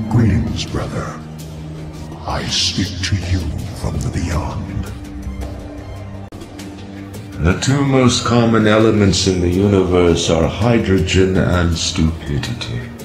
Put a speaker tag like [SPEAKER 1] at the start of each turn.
[SPEAKER 1] Greetings, brother. I speak to you from the beyond.
[SPEAKER 2] The two most common elements in the universe are hydrogen and stupidity.